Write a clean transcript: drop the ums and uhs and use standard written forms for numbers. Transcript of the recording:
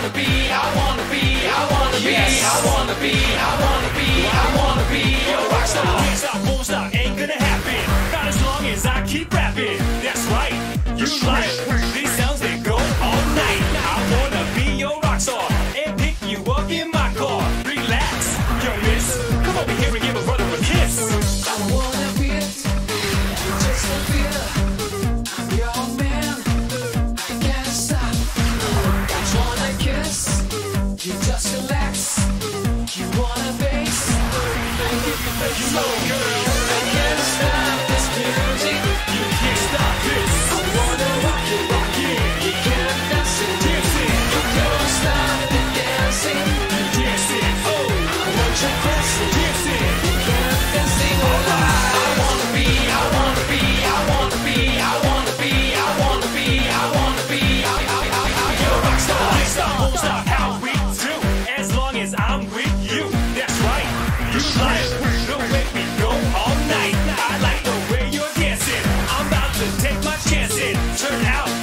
your rock star. Can't stop, won't stop, ain't gonna happen. Not as long as I keep rapping. That's right, you like these sounds that go all night. I wanna be your rock star and pick you up in my car. Relax, yo miss, come over here and give a brother a kiss. I wanna be it, just a bit. I'm your man, I can't stop. I wanna kiss, you just relax. You wanna bass, I give you bass. You know, girl, I can't stop this music. you can't stop this. I wanna rock you, you can't dance it. Dancing, You don't stop the dancing. you dancing, oh, I want you dancing, dancing. you can't dancing all night. Your rock star. Can't stop, won't stop, how we do. As long as I'm with you, that's right. You like the way we go all night. I like the way you're dancing. I'm about to take my chances. Turn out